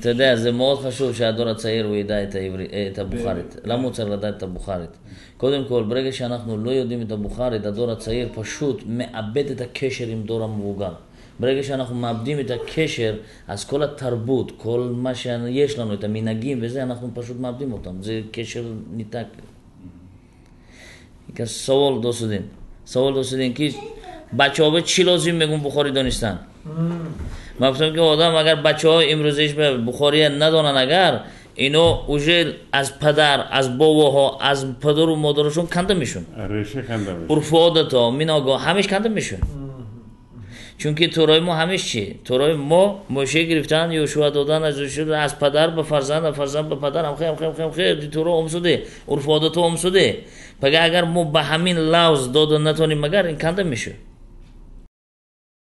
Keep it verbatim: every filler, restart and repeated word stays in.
אתה יודע, זה מאוד חשוב שהדור הצעיר הוא ידע את, העברי, את הבוכרית. למה הוא צריך לדעת את הבוכרית? קודם כל, ברגע שאנחנו לא יודעים את הבוכרית, הדור הצעיר פשוט מאבד את הקשר עם דור המבוגר. ברגע שאנחנו מאבדים את הקשר, אז כל התרבות, כל מה שיש לנו, את המנהגים וזה, אנחנו פשוט מאבדים אותם. זה קשר ניתק. סוול דוסודין. סוול דוסודין, כי بچه ها به چی لازم میگن بخاری دانستن من گفتم که آدم اگر بچه ها امروزش به بخاری ندانن اگر اینو اوجه از پدر از باباها از پدر و مادرشون کنده میشون ریشه کنده میشون عرف و عادت ها میناگاه همش کنده میشون چون که تورای ما همش چیه تورای ما موشه گرفتن یوشوا دادن از یوشوا از پدر به فرزند از فرزند به پدر هم خیر خیر خیر خیر تورا اومسوده عرف و عادت ها اومسوده پس اگر ما به همین لفظ داد نتونیم مگر این کنده میشه